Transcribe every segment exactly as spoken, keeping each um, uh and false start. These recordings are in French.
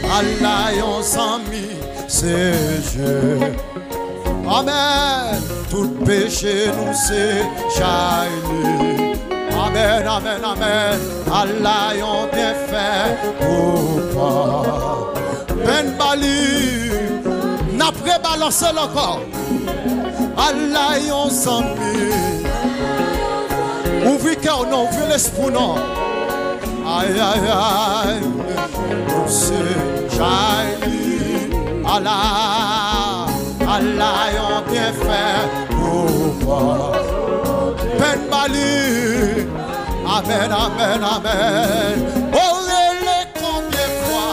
Allah yon zami, c'est Dieu. Amen. Tout péché nous c'est chaîné. Amen, amen, amen. Allah yon bien fait pour toi. Ben Bali, n'a pré-balancé encore. Allah yon zami. Ouvre cœur, non, ouvre l'esprit, non. Aïe, aïe, aïe. Nous c'est chaîné. Allah. Allah yon bien fait pour toi. Ben Bali. Amen, amen, amen. Oh, les combien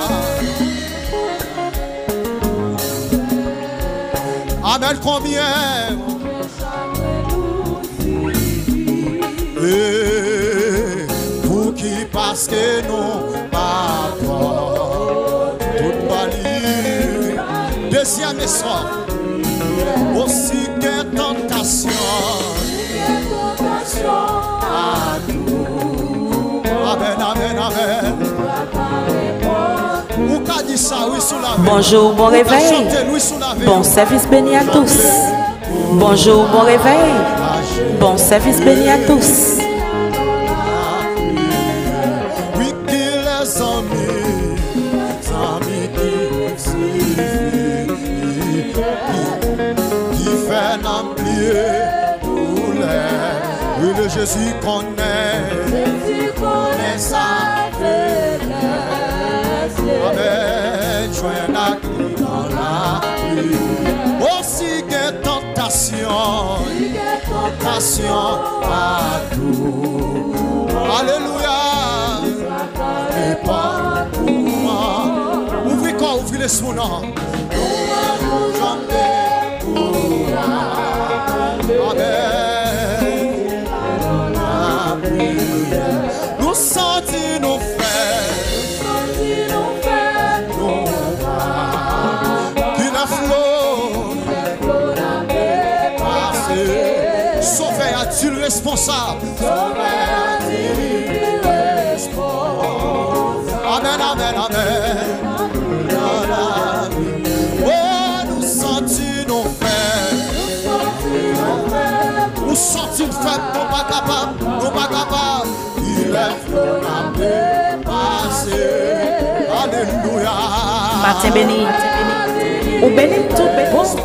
fois. Amen, combien. Et pour qui parce que nous pardon. Toute Bali. Deuxième essor. Aussi que tentation à nous. Amen, amen, amen. Bonjour, bon réveil. Bon service béni à tous. Bonjour, bon réveil. Bon service béni à tous. Le Jésus connaît, Jésus connaît sa faiblesse. Amen, joins la clé dans la pluie. Aussi que tentation, tentation à tout. Alléluia. Et pas pour moi. Ouvrez quoi, ouvrez les sous noms. Amen. Nous sentis nos frères, nos frères, qui la flot, passé. Sauver a-t-il responsable? Sauver a-t-il responsable? Amen, amen, amen. Oh, nous sentis nos frères, nous sentis faibles, nous pas capables, nous pas capables. Il est flotté, passé. Alléluia. Matin béni. Ou béni tout béni.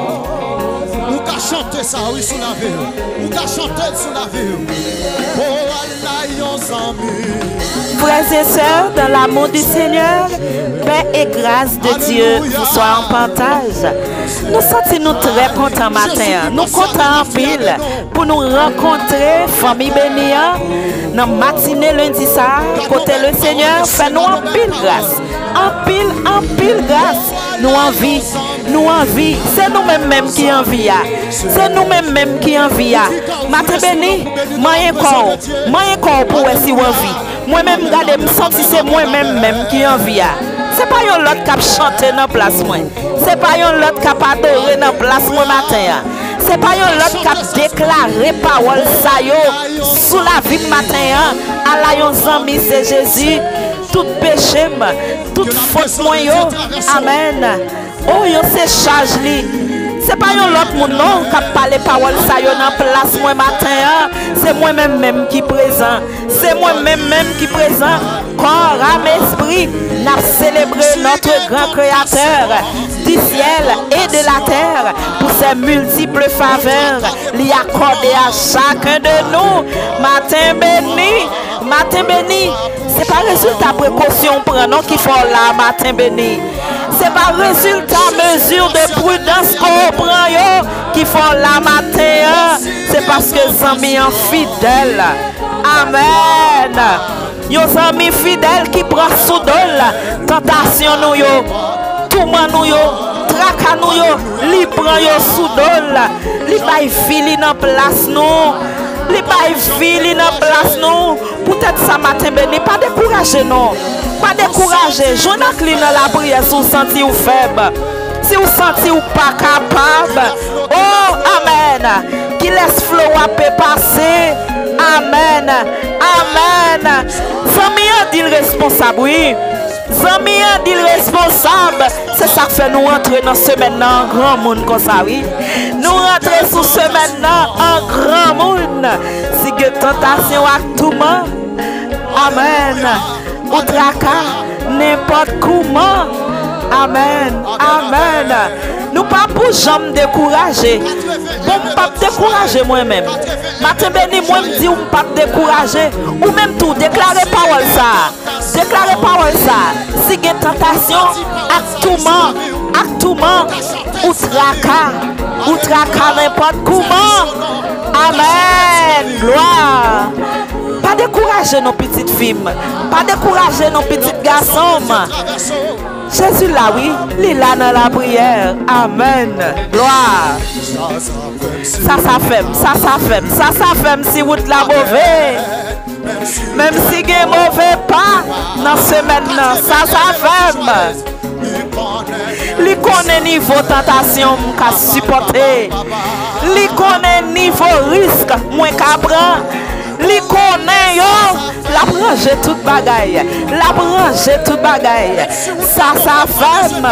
Ou qu'à chanter ça, oui, sous la vie. Ou qu'à chanter sous la vie. Oh, Allah, yon amis. Frères et sœurs, dans l'amour du Seigneur, paix et grâce de Dieu vous soient en partage. Nous sentons-nous très contents matin. Nous comptons en pile pour nous rencontrer, famille bénie, dans la matinée lundi ça, côté le Seigneur, fait nous en pile grâce. En pile, en pile grâce. Nous envie, nous envie. C'est nous-mêmes même qui envie. C'est nous-mêmes même qui envie. Matin béni, moi encore, moi encore pour si envie. Moi-même, regardez, me senti c'est moi-même même qui envie. C'est pas un l'autre qui a chanté dans la place moi. C'est pas un l'autre qui a adoré dans la place moi matin. C'est pas un l'autre qui a déclaré parole ça yo sous la vie matin. Allah yon zami c'est Jésus. Tout péché, toute faute moi yo. Amen. Oh yo c'est charge li. C'est pas un l'autre monde non qui a parlé parole ça yo dans place moi matin. C'est moi-même même qui présent. C'est moi-même même qui présent. Corps, âme, esprit, n'a célébré notre grand créateur du ciel et de la terre pour ses multiples faveurs lui accorder à chacun de nous. Matin béni, matin béni. C'est pas résultat précaution prenons qu'il faut là matin béni. C'est pas résultat mesure de prudence qu'on prend yo qu'il faut là matin. C'est parce que zami en fidèle. Amen. Yo zami fidèle qui prend sous dol tentation nous yo, tourment nous yo, traka nous yo, li prend yo sous dol, li bay fili dans place nous, li bay fili dans place nous. Peut-être ça matin béni, pas décourager non, pas décourager. Jonak li dans la prière si vous sentez ou faible, si vous sentez ou pas capable. Oh amen. Qui laisse flot à passer. Amen. Amen. Zami a dit responsable, oui. Zami dit responsable. C'est ça qui fait nous rentrer dans ce semaine en grand monde comme ça, oui. Nous rentrer sous semaine en grand monde. Si que tentation à tout le monde. Amen. Ou tracas, n'importe comment. Amen. Amen. Nous pas pour jamais décourager. Bon, pas décourager moi-même. Matin béni, moi me dit ou pas décourager. Ou même tout, déclarer parole ça. Déclarer parole ça. Si il y a tentation, actuellement, actuellement, ou tracas, ou tracas n'importe comment. Amen. Gloire. Pas décourager nos petites filles. Pas décourager nos petits garçons. Jésus là, oui, il est là dans la prière. Amen. Gloire. Ça, ça fait, ça, ça fait, ça, ça fait si vous êtes la mauvais. Même si vous êtes mauvais pas, dans ce maintenant, ça, ça fait. Li connaît niveau tentation qu'à supporter. Li connaît niveau risque moins qu'à prendre. Li connaît yo, la branche toute bagaille, la branche toute bagaille. Ça ça femme.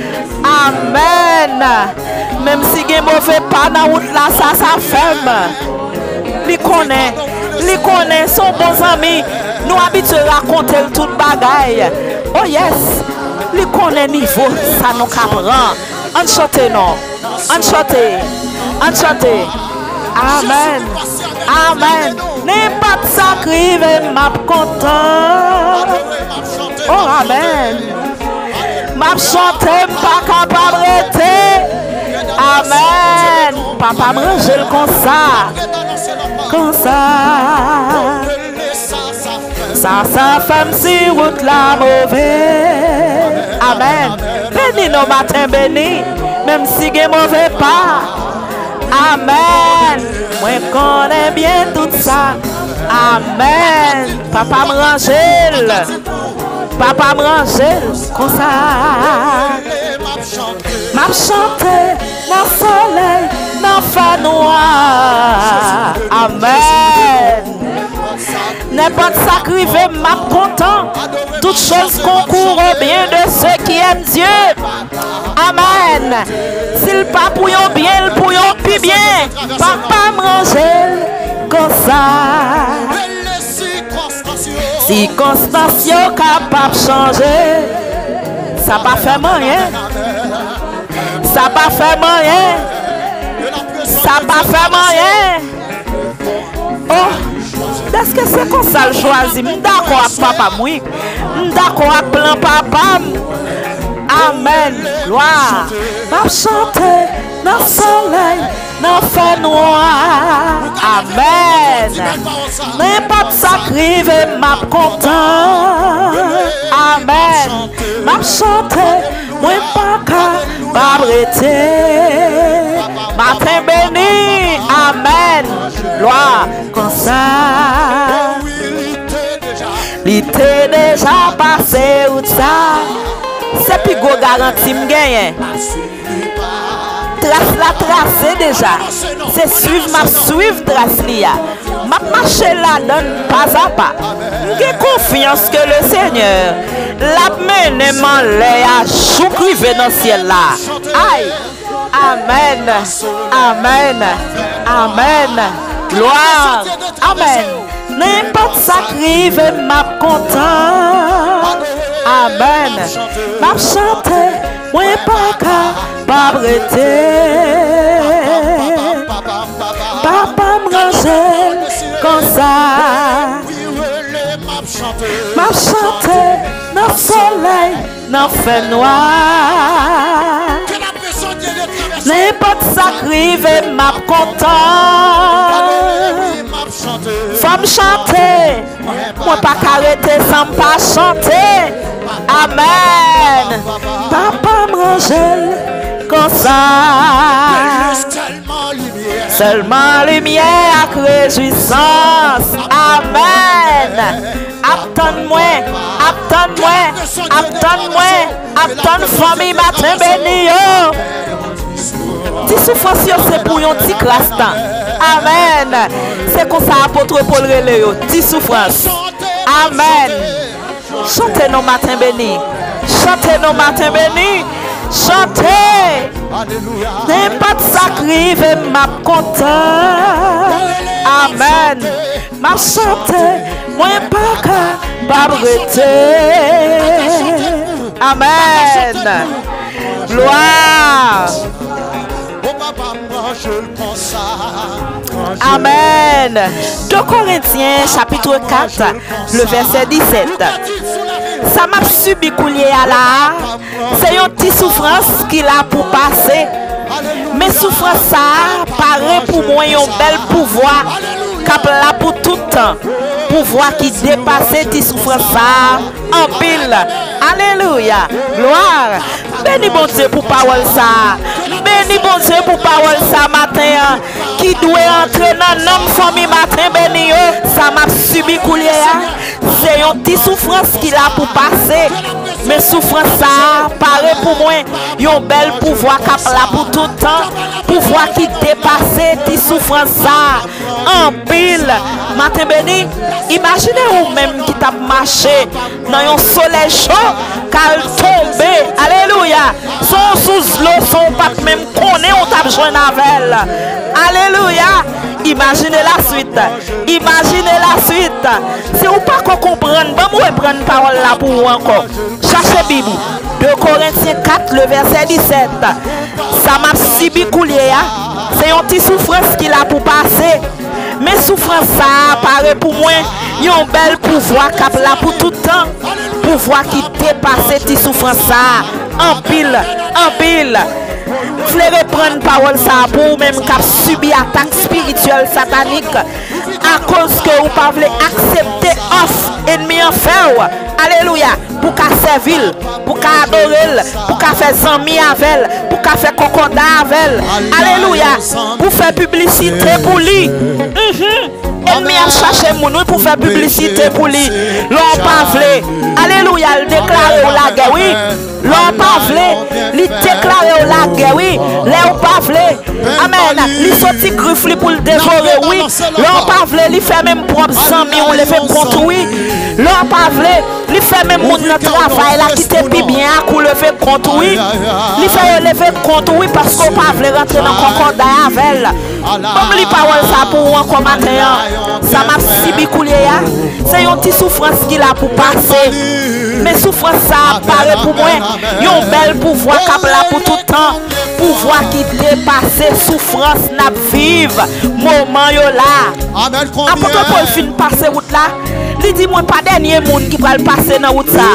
Amen. Même si gen mauvais pas dans route là, ça ça femme. Li connaît, li connaît son bon ami. Nous habitués à raconter toute bagaille. Oh yes. Li connaît niveau, ça nous capran. On chante non. On chante. On chante. Amen. Amen. N'est pas de sacré, m'a content. Oh, amen. M'a chanté, pas capable d'arrêter. Amen. Papa mange le comme ça. Comme ça. Ça, ça femme si route la mauvaise. Amen. Béni nos matins béni. Même si il mauvais pas. Amen. Moi connais bien tout ça. Amen. Papa me range. Papa me range. Comme ça. M'a chanté dans le soleil, dans le feu noir. Amen. N'importe ça qui arrive, m'a content. Toutes choses concourent au bien de ceux qui aiment Dieu. Amen. S'il pas pour yon bien, il pour yon plus bien. Papa manger comme ça. Circonstances capable de changer. Ça pas fait moyen. Ça pas fait moyen. Ça pas fait moyen. Oh, est-ce que c'est comme ça le choisi? D'accord avec papa, oui. D'accord avec plan papa. Amen. Gloire. M'a chanté dans le soleil, dans le feu noir. Amen. N'importe ça qui m'a content. Amen. M'a chanté, moi pas qu'à m'arrêter. Matin béni. Amen. Gloire. Comme ça. Il était déjà passé ou ça. C'est plus gros garantie m'gagne. Trace la trace déjà. C'est suivre ma suivre trace lia. M'a marcher là donne pas à pas. J'ai confiance que le Seigneur l'a mené m'en l'air à choucriver dans le ciel là. Aïe. Amen. Amen. Amen. Gloire. Amen. N'importe ça qui arrive m'a content. Amen. M'a chanté, moi pas qu'à m'arrêter. Papa me range comme ça. M'a chanté dans le soleil, dans le feu noir. N'importe ça qui arrive m'a content. Faut me chanter. Moi pas qu'arrêter sans pas chanter. Amen. Papa me range comme ça. Seulement lumière avec réjouissance. Amen. Attends-moi, attends-moi, attends-moi, attends famille matin béni. Ti souffrance c'est pour yon ti classe temps. Amen. C'est comme ça apôtre Paul relé yo. Ti souffrance. Amen. Chantez nos matins bénis. Chantez nos matins bénis. Chantez. N'importe ça crive et m'a content. Amen. M'a chanté. Moi pas qu'à m'abriter. Amen. Gloire. Amen. deux Corinthiens chapitre quatre, le verset dix-sept. Ça m'a subi coulier à la. C'est une petite souffrance qu'il a pour passer. Mais souffrance ça paraît pour moi un bel pouvoir. Cap là pour tout temps. Pouvoir qui dépasse tes souffrances ça en pile. Alléluia. Gloire. Béni bon Dieu pour parole ça. Béni bon Dieu pour parole ça matin. Qui doit entrer dans notre famille matin béni. Ça m'a subi coulier. C'est une petite souffrance qu'il a pour passer. Mais souffrance ça paraît pour moi un bel pouvoir cap là pour tout temps. Pouvoir qui dépasse tes souffrances ça en pile. Matin béni. Imaginez vous-même qui t'a marché dans un soleil chaud, car tombé, alléluia, son sous l'eau, son pas même connaît, on t'a besoin d'avelle. Alléluia. Imaginez la suite. Imaginez la suite. Si vous pas comprendre, bon, vous prendre parole là pour vous encore. Cherchez Bible. deux Corinthiens quatre, le verset dix-sept. Ça m'a subi coulier. C'est une petite souffrance qu'il a pour passer. Mais souffrance ça apparaît pour moi un bel pouvoir cap là pour tout temps. Pouvoir qui dépasse tes souffrances ça en pile, en pile. Vous voulez reprendre parole ça pour même cap subir attaque spirituelle satanique à cause que vous ne pouvez pas accepter offre ennemi en fer. Alléluia. Pour qu'à servir, pour qu'à adorer, pour qu'à faire zami avec elle, pour qu'à faire concordat avec elle. Alléluia. Pour faire publicité pour lui. Ennemi a cherché mon pour faire publicité pour lui. L'on pas voulu. Alléluia. Il déclare la guerre. Oui. L'on pas voulu. Il déclare la guerre. Oui. L'on pas voulu. Amen. Il sorti griffe pour le dévorer. Oui. L'on pas voulu. Il fait même propre zami. On le fait contre. Oui. L'on pas voulu. Il fait même mon travail là qui te pi bien pour le faire contre. Oui. Il fait le faire contre. Oui. Parce qu'on pas voulu rentrer dans le concordat avec elle. Comme les paroles ça pour moi comme matin. Ça m'a subi coulier. C'est une petite souffrance qu'il a pour passer. Mais souffrance ça apparaît pour moi. Il y a un bel pouvoir qui là pour tout temps. Pouvoir qui dépasse souffrance n'a vive. Moment yo là. Après Paul fin passer route là. Il dit moi pas dernier monde qui va le passer dans route ça.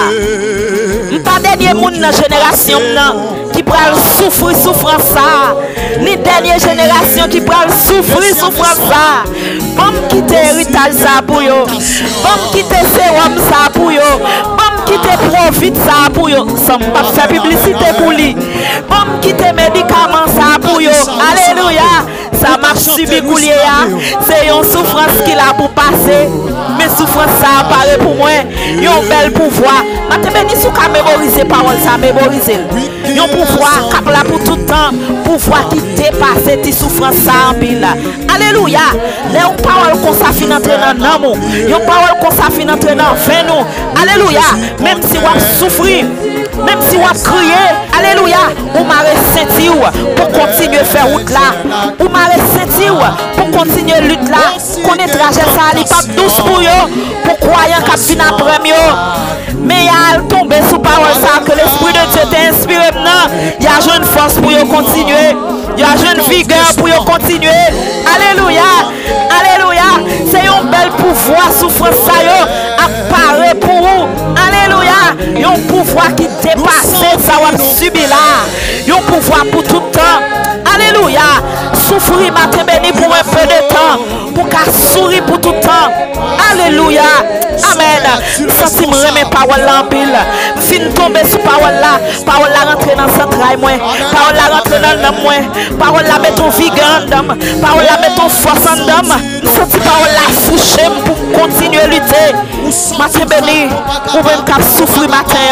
Pas dernier monde dans génération qui va souffrir souffrance ça. Les dernière génération qui va souffrir souffrance ça. Bon quitter héritage ça pour yo. Bon quitter sérum ça pour yo. Bon quitter profit ça pour yo. Sans pas faire publicité pour lui. Bon quitter médicaments ça pour yo. Alléluia. Ça marche subi coulier. C'est une souffrance qu'il a pour passer. Mais souffrance ça apparaît pour moi. Il y a un bel pouvoir. Maintenant, béni sous qu'à mémoriser parole ça, mémoriser. Il y a un pouvoir qui là pour tout temps. Pouvoir qui dépasse tes souffrances ça en pile. Alléluia. Les paroles qu'on s'affiche entrer dans l'amour. Il y a une parole qu'on s'affiche entrer dans nous. Alléluia. Même si on souffrir. Même si on crie, alléluia, on m'a ressenti pour continuer à faire route là. On m'a ressenti pour continuer à lutte là. Qu'on est trajet ça, il pas douce pour eux, pour croyant qu'à fin après mieux. Mais il y a tombé sous parole ça, que l'Esprit de Dieu t'a inspiré maintenant. Il y a une force pour eux continuer. Il y a une vigueur pour eux continuer. Alléluia, alléluia. C'est un bel pouvoir, souffrance ça apparaît pour vous. Alléluia. Il y a un pouvoir qui dépasse ça va subir là. Il y a un pouvoir pour tout le temps. Alléluia. Souffrir matin béni pour un peu de temps. Pour qu'à sourire pour tout le temps. Alléluia. Amen. Senti me remettre parole là en pile. Fin tomber sous parole là. Parole là rentrer dans le central moi. Parole là rentrer dans le moi. Parole là mettre ton vigueur en dame. Parole là mettre ton force en dame. Senti parole là foucher pour continuer à lutter. Matin béni. Ou même qu'à souffrir matin.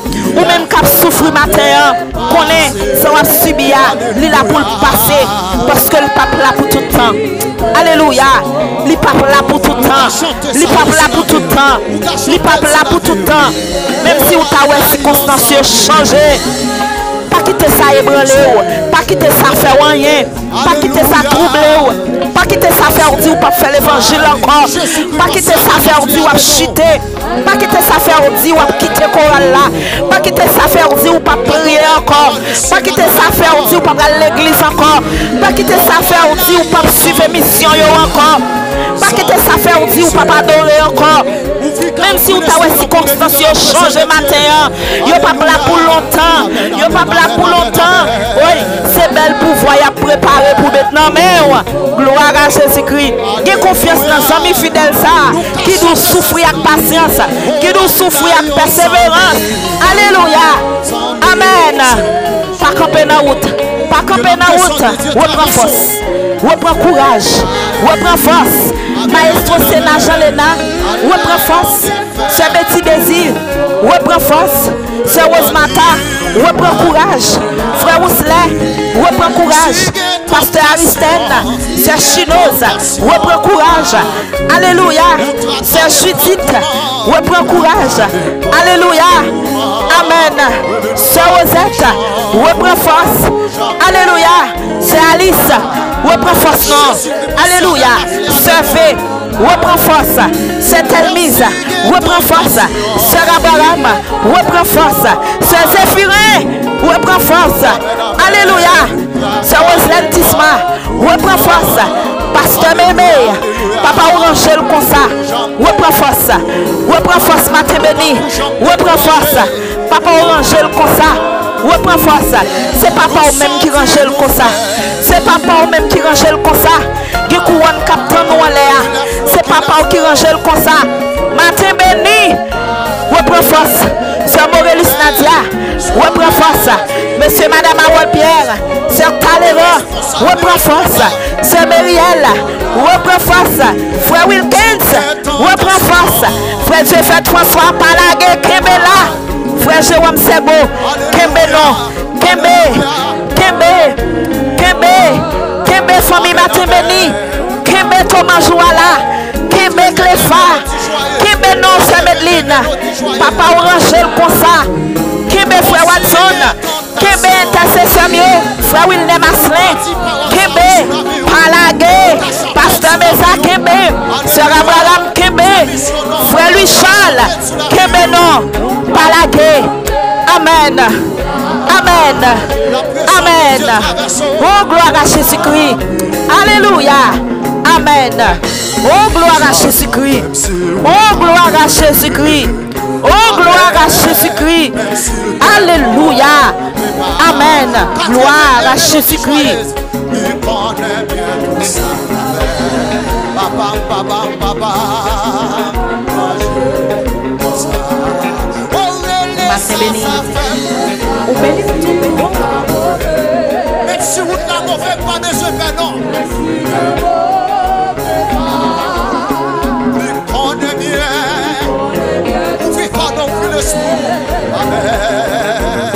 Ou même qui souffre matin, qu'on est, ça va subir, il est là pour le passer, parce que le pape là pour tout le temps. Alléluia. Le pape là pour tout le temps. Le pape là pour tout le temps. Le pape là pour tout le temps. Même si vous avez des circonstances changées. Pas quitter ça ébranler, pas quitter ça faire rien, pas quitter ça troubler, pas quitter ça faire dire ou pas faire l'évangile encore, pas quitter ça faire dire ou chuter, pas quitter ça faire dire ou quitter chorale là, pas quitter ça faire dire ou pas prier encore, pas quitter ça faire dire ou pas aller à l'église encore, pas quitter ça faire dire ou pas suivre mission yo encore, pas quitter ça faire dire ou pas adorer encore. Même si vous avez des circonstances changées matin, vous n'êtes pas là pour longtemps. Vous n'êtes pas là pour longtemps. Oui, c'est belle pour voir préparer pour maintenant. Mais gloire à Jésus-Christ. J'ai confiance dans les amis fidèles qui doivent souffrir avec patience, qui doivent souffrir avec persévérance. Alléluia. Amen. Pas camper dans la route. Pas camper dans la route. Reprends force. Reprends courage. Reprends force. Maestro Sénat Jean Léna, reprends force. C'est Betty Désir, reprends force. C'est Rosemata, reprends courage. Frère Ouslet, reprends courage. Pasteur Aristène, c'est Chinoise, reprends courage. Alléluia. C'est Judith, reprends courage. Alléluia. Amen. C'est Rosette, reprends force. Alléluia. C'est Alice, reprends force. Non. Alléluia. C'est Fé, reprends force. C'est Telmise, reprends force. C'est Rabaram, reprends force. C'est Zéphirin, reprends force. Alléluia. C'est Roselaine Tisma, reprends force. Pasteur Mémé, Papa Orangel comme ça, reprends force. Reprends force, matin béni, reprends force. Papa Orangel comme ça, reprends force. C'est papa ou même qui range comme ça. C'est papa ou même qui range comme ça. Qui couronne captain nous en l'air. C'est papa qui range comme ça. Matin béni, reprends force. C'est Morelis Nadia, reprends force. Monsieur, Madame Awal Pierre, c'est Talera, reprends force. C'est Mériel, reprends force. Frère Wilkins, reprends force. Frère Dieu fait trois fois par la guerre, Kembela. Frère Jérôme Sebo, Kembe non, Kembe, Kembe, Kembe, Kembe famille matin béni, Kembe Thomas Jouala, Kembe Cléfa, Kembe non c'est Medline, Papa Orangel comme ça, Kembe frère Watson, Kembe intercesseur mieux, frère William Aslin, Kembe, Palagé, Pasteur Mesa Kembe, Sœur Abraham Kembe, frère Louis Charles, Kembe non, Palagé, Amen. Amen. Amen. Oh, gloire à Jésus-Christ. Alléluia. Amen. Oh, gloire à Jésus-Christ. Oh, gloire à Jésus-Christ. Oh, gloire à Jésus-Christ. Alléluia. Amen. Gloire à Jésus-Christ. Matin béni. Ou béni tout. Même si vous ne l'avez pas de ce non. Il connaît bien. Vous vivez pas non plus le soir. Amen.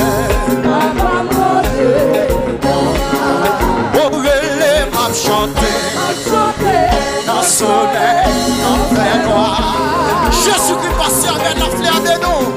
Au relais m'a chanté. Dans le soleil, dans le noir. Jésus-Christ passé avec la fleur de nous.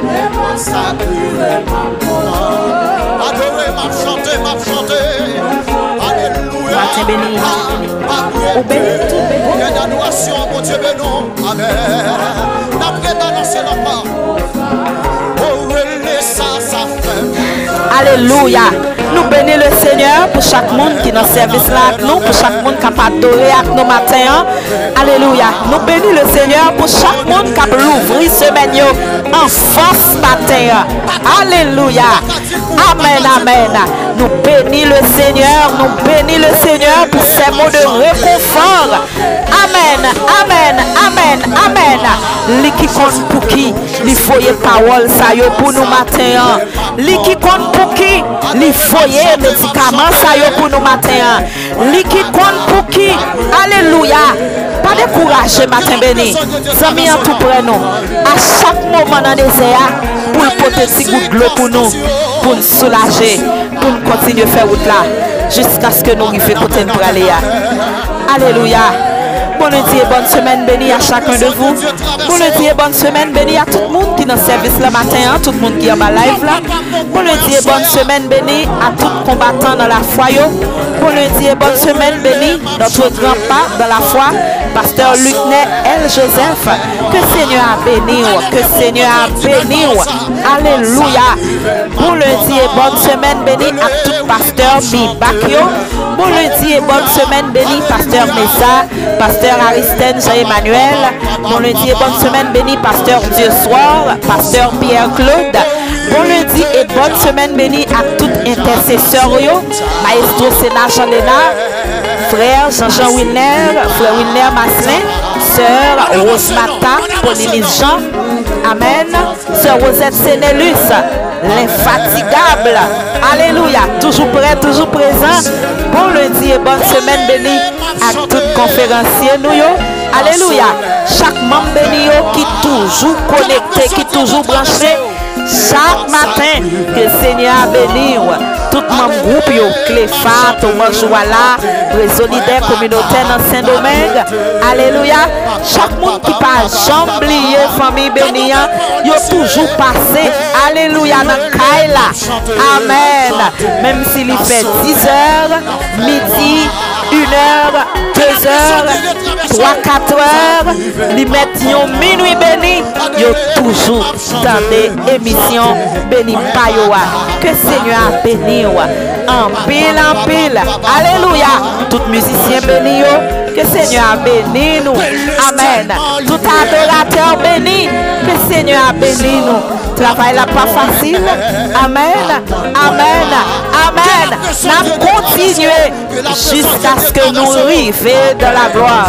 Adoré, m'a chanté, m'a chanté. Alléluia. Matin béni. Ou béni tout. Que d'adoration, mon Dieu béni. Amen. D'après d'annoncer la part. Oh, ça, ça fait. Alléluia. Nous bénissons le Seigneur pour chaque monde qui est dans le service là avec nous, pour chaque monde qui a adoré avec nous matin. Alléluia. Nous bénissons le Seigneur pour chaque monde qui a l'ouvrir semaine en force matin. Alléluia. Amen, amen. Nous bénissons le Seigneur, nous bénissons le Seigneur pour ces mots de réconfort. Amen, amen, amen, amen. Li qui compte pour qui, li foyer parole ça yo pour nous matin. Li qui compte pour qui? Li foyer médicaments ça yo pour nous matin. Li qui compte pour qui? Alléluia. Pas décourager matin béni. Zami en tout près nous. À chaque moment dans les désert pour le porter petit goût de l'eau pour nous, pour nous soulager, pour nous continuer à faire route là jusqu'à ce que nous arrivions côté pour aller. Alléluia. Bon Dieu, bonne semaine bénie à chacun de vous. Bon Dieu, bonne semaine bénie à tout le monde qui est dans le service le matin, tout le monde qui est en live là. Bon Dieu, bonne semaine bénie à tout combattant dans la foi. Bon Dieu, bonne semaine bénie notre grand-père dans la foi, pasteur Lucnet L. Joseph. Que le Seigneur a béni, que le Seigneur a béni. Alléluia. Bon Dieu, bonne semaine bénie à tout pasteur Bibakio. Bon Dieu, bonne semaine bénie pasteur Messa, pasteur Aristène Jean-Emmanuel. Bon lundi et bonne semaine bénie, pasteur Dieu Soir, pasteur Pierre-Claude. Bon lundi et bonne semaine bénie à tout intercesseur, maestro Sénat Jean-Léna, frère Jean-Jean Wilner, frère Wilner Maslin, sœur Rose Mata, Pauline Jean. Amen. Sœur Rosette Sénélus, l'infatigable. Alléluia. Toujours prêt, toujours présent. Bon lundi et bonne semaine bénie à tout conférencier nous. Alléluia. Chaque membre béni qui toujours connecté, qui toujours branché. Chaque matin, que le Seigneur a béni. Tout mon groupe, Cléfa, Thomas Jouala, Réseau Leader communautaire dans Saint-Domingue. Alléluia. Chaque monde qui passe, jamblier, famille bénie, il a toujours passé. Alléluia. Dans Kaila. Amen. Même s'il fait dix heures, midi, une heure, deux heures, trois, quatre heures, ils mettent minuit béni, ils ont toujours dans des émissions béni payoa. Que le Seigneur a béni, en pile, en pile. Alléluia. Tout musicien béni, que le Seigneur a béni nous. Amen. Tout adorateur béni, que le Seigneur a béni nous. Travail là pas facile. Amen. Amen. Amen. N'a continué jusqu'à ce que nous arrivions dans la gloire.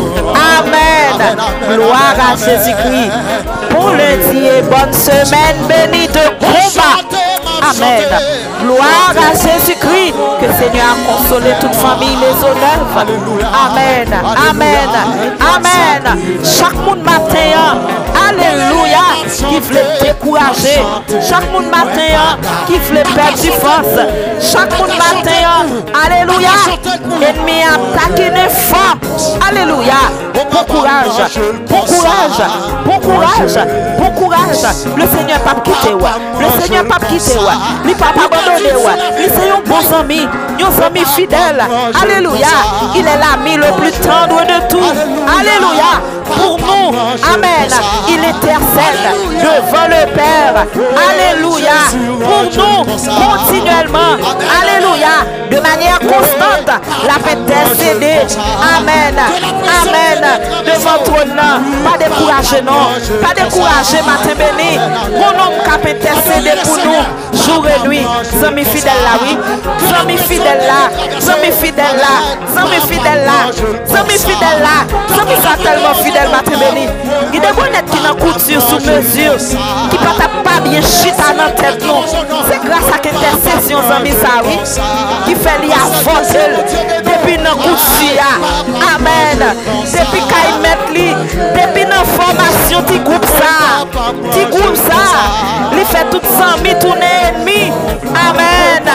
Amen. Gloire à Jésus-Christ. Bon lundi et bonne semaine bénie de combat. Amen. Gloire à Jésus-Christ. Que le Seigneur a consolé toute famille, les honneurs. Amen. Amen. Amen. Chaque monde matin. Alléluia. Qui voulait décourager. Chaque monde matin. Qui voulait perdre du force. Chaque monde matin. Alléluia. Ennemi attaqué de fort. Alléluia. Bon courage. Bon courage. Bon courage. Bon courage. Le Seigneur n'a pas quitté. Le Seigneur n'a pas quitté. Il n'a pas abandonné. Il est un bon ami. Un ami fidèle. Alléluia. Il est l'ami le plus tendre de tous. Alléluia. Pour nous. Amen. Il intercède devant le Père. Alléluia. Pour nous. Continuellement. Alléluia. De manière constante. La paix intercéder. Amen. Amen. Devant ton nom. Pas décourager, non. Pas décourager, matin béni. Mon nom cap intercéder pour nous. Jour et nuit. Zami fidèle là, oui. Zami fidèle là. Zami fidèle là. Zami fidèle là. Zami fidèle là. Zami ça tellement fidèle, matin béni. Il y a des bonnettes qui n'ont couture sous mesure. Qui ne peuvent pas bien chita dans la tête. C'est grâce à l'intercession, zami ça, oui. Qui fait l'y avancer. Depuis nos couture. Amen. Depuis qu'il met lui. Depuis nos formations, petit groupe ça. Petit groupe ça. Il fait tout zami tourner ennemi. Amen.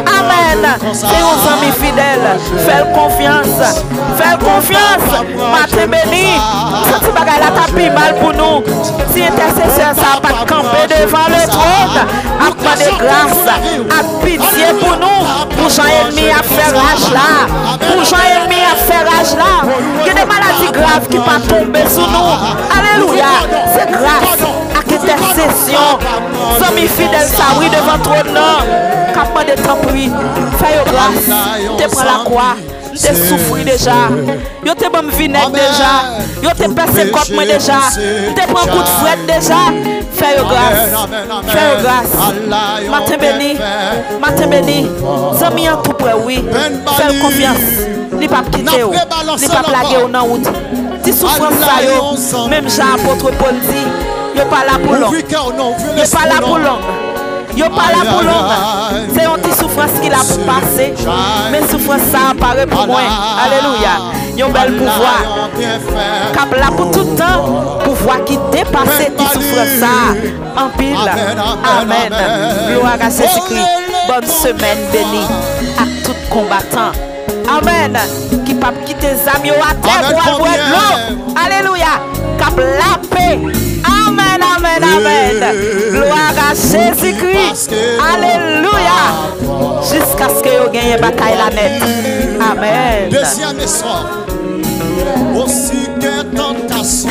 Amen. C'est aux amis fidèles. Fais confiance. Fais confiance. Matin béni. Si tu bagaille la tapis mal pour nous. Si intercesseur ça pas camper devant le trône. A demander grâce. A pitié pour nous. Pour Jean ennemi à faire rage là. Pour Jean ennemi à faire rage là. Il y a des maladies graves qui peuvent tomber sur nous. Alléluia. C'est grâce à l'intercession. Amis fidèles, ça oui devant ton nom. Capement de temps pris. Fais grâce. Tu prends la croix. Tu souffres déjà. Tu te bon vinaigre déjà. Tu te percé contre moi déjà. Tu prends coup de fouette déjà. Fais grâce. Fais grâce. Matin béni. Matin béni. Amis en tout près, oui. Fais confiance. Ni pas quitter. Ni pas plaguer ou non route. Si souffrance ça yo. Même Jean apôtre Paul dit. Il n'est pas là pour long. Il n'est pas là pour long. Yo pas là pour l'homme. C'est une petite souffrance qu'il a pour passer. Mais souffrance ça apparaît pour moi. Alléluia. Yon bel pouvoir. Cap là pour tout le temps. Pouvoir qui dépasse cette souffrance ça. En pile. Amen. Gloire à Jésus-Christ. Bonne semaine bénie à tout combattant. Amen. Qui pas quitter les amis à terre pour boire de l'eau. Alléluia. Cap la paix. Amen, amen, amen. Gloire à Jésus-Christ. Alléluia. Jusqu'à ce que vous gagnez bataille la net. Amen. Deuxième soir. Aussi que tentation.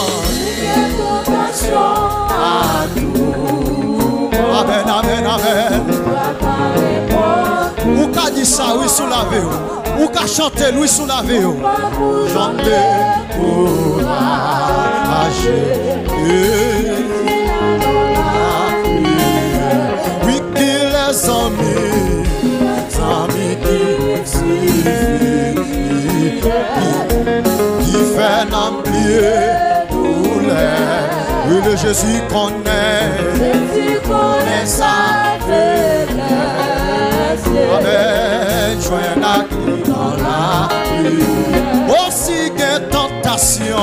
À nous. Amen, amen, amen. Ou qu'a dit ça, oui, sous la vie. Ou qu'a chanté, lui, sous la vie. Chanter pour la oui, qui les amis, amis qui suivent, qui fait l'empire pour les. Oui, le Jésus connaît, Jésus connaît sa faiblesse. Amen, joins la clé dans la pluie. Aussi que tentation.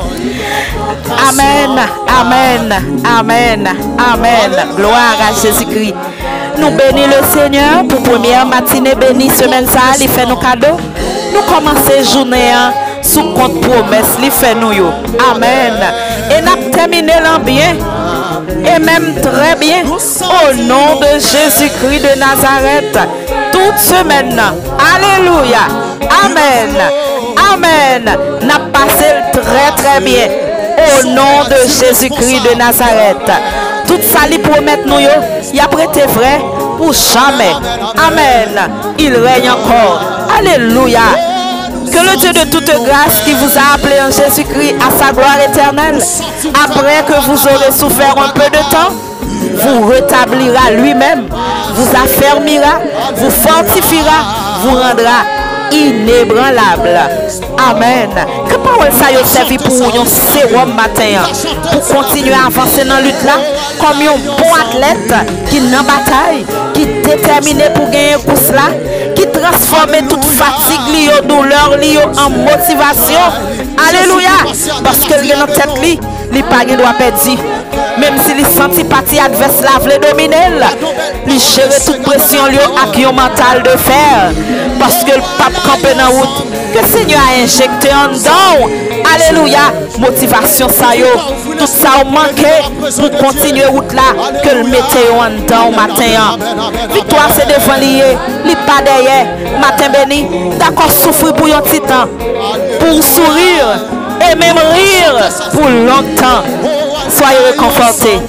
Amen, amen, amen, amen. Gloire à Jésus-Christ. Nous bénissons le Seigneur pour première matinée bénie semaine ça, il fait nos cadeaux. Nous commençons journée sous compte promesse, il fait nous yo. Amen. Et nous terminons l'an bien. Et même très bien au nom de Jésus-Christ de Nazareth. Toute semaine. Alléluia. Amen. Amen. N'a passé très très bien. Au nom de Jésus-Christ de Nazareth. Tout ça lui promet nous, il a prêté vrai pour jamais. Amen. Il règne encore. Alléluia. Que le Dieu de toute grâce qui vous a appelé en Jésus-Christ à sa gloire éternelle, après que vous aurez souffert un peu de temps, vous rétablira lui-même, vous affermira, vous fortifiera, vous rendra inébranlable. Amen. Que parole ça y servi pour un sérum matin pour continuer à avancer dans la lutte là comme un bon athlète qui est en bataille, qui est déterminé pour gagner course là, qui transforme toute fatigue liée aux douleurs liées en motivation. Alléluia. Parce que le dans tête li, il pas de droit perdu. Même si les senti parti adverse la vle dominer, il gérer toute pression liée à un mental de fer. Parce que le pape campé dans la route, que le Seigneur a injecté en dedans. Alléluia. Motivation ça yo. Tout ça manqué pour continuer route là que le mettez en dedans matin. Victoire c'est devant lié, li pas derrière. Matin béni, d'accord souffrir pour un petit temps, pour sourire et même rire pour longtemps. Soyez réconfortés.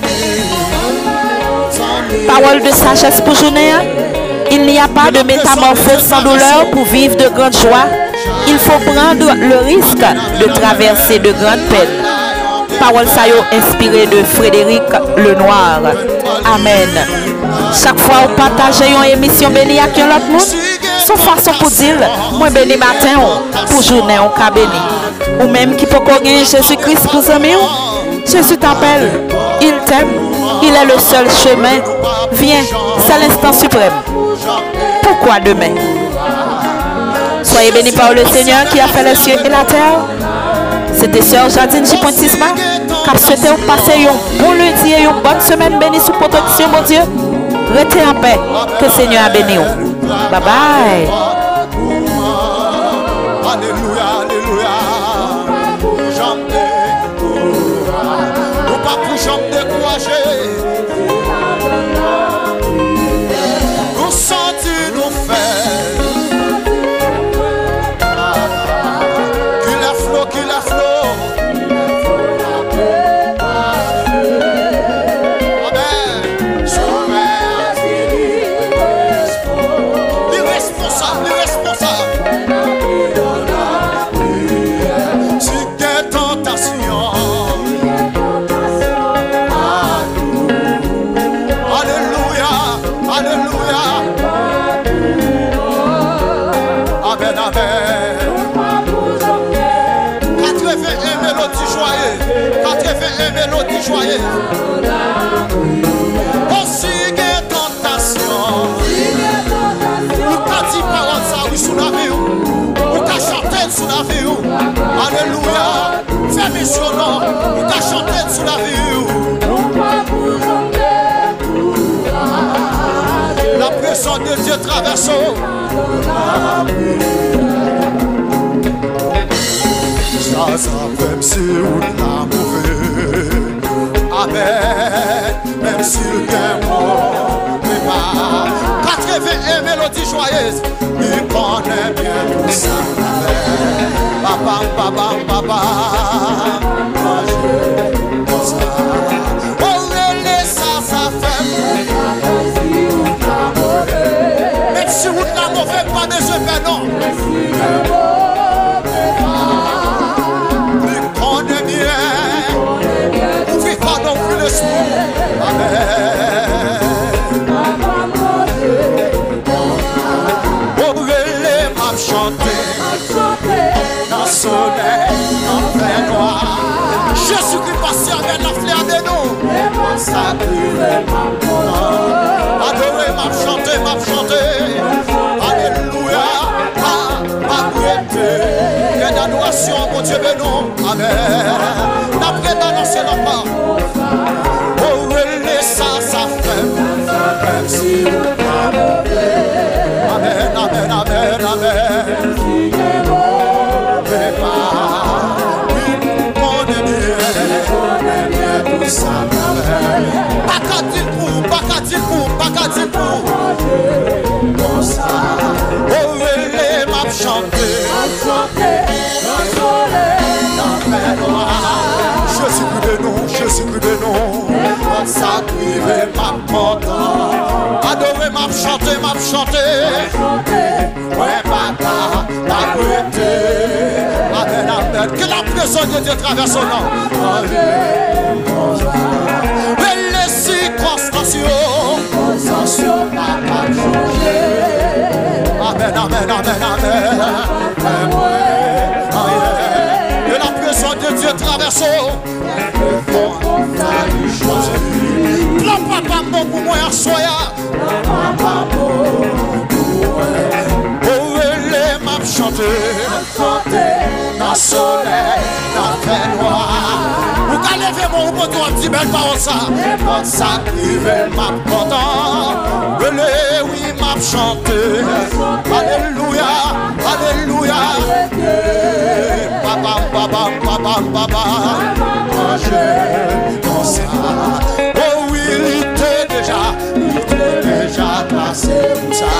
Parole de sagesse pour journée. Il n'y a pas de métamorphose sans douleur pour vivre de grandes joies. Il faut prendre le risque de traverser de grandes peines. Parole sayo inspirée de Frédéric Lenoir. Amen. Chaque fois vous partagez une émission bénie à qui l'autre monde, son façon pour dire, moi béni matin pour journée on ka béni. Ou même qui peut gagner Jésus-Christ pour amis. Jésus t'appelle, il t'aime, il est le seul chemin. Viens, c'est l'instant suprême. Pourquoi demain? Soyez bénis par le Seigneur qui a fait les cieux et la terre. C'était Sœur Jadine J. Pointisma qui a souhaité vous passer un bon lundi et une bonne semaine bénie sous protection, mon Dieu. Restez en paix, que le Seigneur a béni. Bye bye. Alléluia, alléluia. J'en découragé. Nous sentis nous faire. Qu'il a flot, qu'il a flot. Amen. L'irresponsable, l'irresponsable. sous la vie. La présence de Dieu traverse. Ça, ça même si on l'a mauvais. Amen. Même si le gain mort, mais pas. quatre-vingts mélodies joyeuses, il connaît bien tout ça. Papa, papa, papa. Oh, ça, ça fait. Même si vous l'a mauvais, pas de ce fait non. Il connaît bien. Ouvrir pardon pour le soir. Amen. Oh, relais m'a chanté. Dans le soleil, dans le vrai noir. Jésus-Christ passé avec la fleur de nous. Adoré, m'a chanté, m'a chanté. Alléluia, ma, ma prière. Et d'adoration, mon Dieu, bénon. Amen. D'après d'annoncer la part. Oh, relais, ça, ça fait. Même si vous Amen, amen, amen, amen. Bakatil pour, bakatil pour, bakatil pour. Oh, relais m'a chanté. Jésus-Christ de nous, Jésus-Christ de nous. Sacrivé m'a content. Adoré m'a chanté, m'a chanté. Ouais, papa, m'a prêté. Amen, amen. Que la présence de Dieu traverse au nom. Et les circonstances, amen, amen, amen, amen. Que la présence de Dieu traverse au la papa bon pour moi soya. Oh, les m'a chanté. Dans le soleil, dans le noir. Vous allez lever mon roux pour toi, petit belle parole ça. Ça crive m'a content. Les oui m'a chanté. Alléluia, alléluia. Papa, papa, papa, papa. Je comme ça. Oh oui, il était déjà, il était déjà placé comme ça.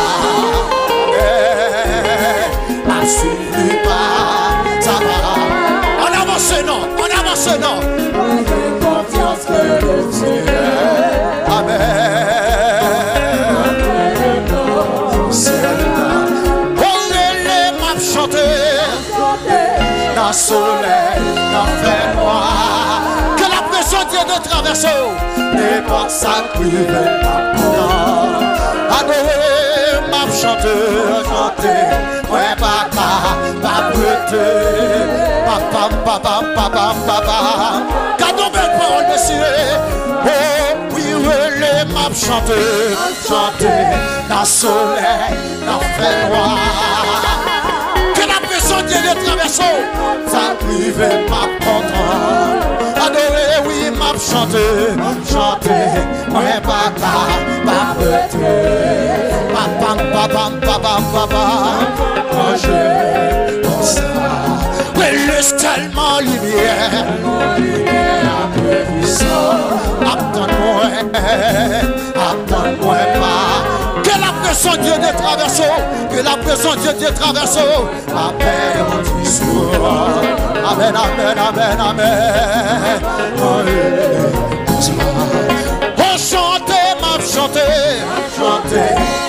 Ne suffit pas, ça va. On avance non, on avance non. J'ai confiance que le Seigneur. Amen. On les m'a chanté. Dans le soleil, dans le fait noir. Que la pression Dieu de traverser. N'est pas ça qui veut pas prendre. Adoré, m'a chanté, chanté. Ouais, papa, papa, papa, papa, papa, papa. Cadeau belle parole, monsieur. Oh, oui, les m'a chanté, chanté. Dans le soleil, dans le fait noir. Que la pression Dieu de traverser. Ça prive m'a content. Adoré, oui, m'a chanté, chanté. Ouais, papa, papa, papa, papa, papa, papa. Je comme ça. Oui, laisse tellement lumière. Attends-moi, attends-moi pas. Que la pression Dieu de traverser, que la pression Dieu de traverser. Amen, mon Dieu. Amen, amen, amen, amen. Oh, chantez, m'a chanté, chanté.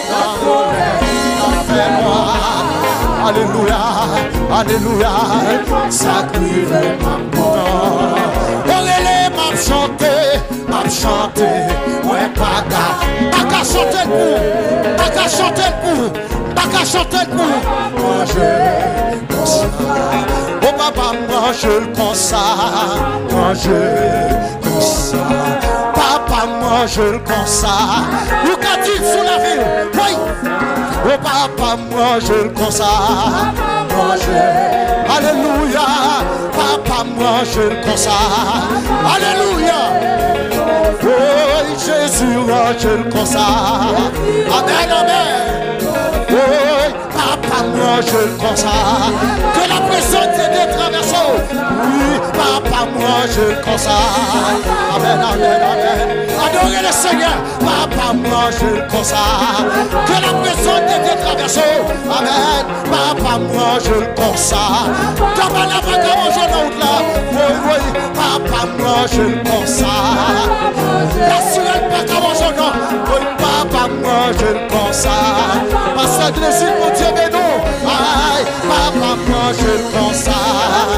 Alléluia, alléluia, sacrifié m'a content. On les m'a chanté, m'a chanté, ouais, pas qu'à, pas qu'à chanter le pour, pas qu'à chanter le pour, pas qu'à chanter le pour. Moi je comme ça, oh papa, moi je le consacre, moi je comme ça, papa, moi je le consacre. Vous qu'a-t-il sous la ville? Oui. Oh papa, moi je le consacre. Moi je, alléluia. Papa, Papa, moi je le consacre. Alléluia. Oh Jésus, moi je le consacre. Amen, amen. Oh Papa, moi je le consacre. Que la présence de traverser. Oui, Papa, moi je le consacre. Amen, amen, amen. Adorez le Seigneur. Papa, moi je le consacre. Que la présence de traverser. Amen. Papa, moi je le consacre. Comme à la vague à mon genou là. Oui, oui. Papa, moi je le consacre. La sirène pas à mon genou. Oui, Papa, moi je le consacre. Parce que le Seigneur, mon Dieu, mais non. Aïe, Papa, moi je le consacre.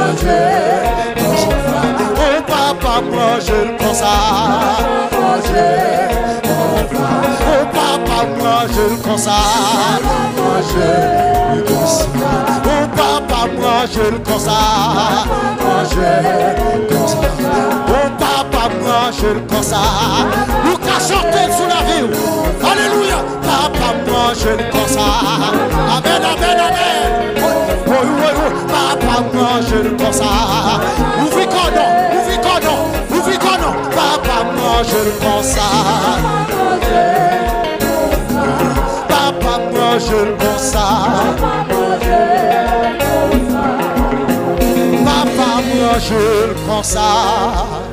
Oh, Papa, moi je le consacre. Oh, Papa, moi je le consacre. Oh, Papa, moi je le consacre. Oh, Papa, moi je le consacre. Nous qu'à chanter sous la vie. Alléluia. Papa, moi je le consacre. Amen, amen, amen. Oh, oh, oh. Papa, moi je le consacre. Ouvrez qu'on non, ouvrez qu'on non, ouvrez qu'on non. Papa, moi je le consacre. Papa, moi je le consacre. Papa, moi je le consacre.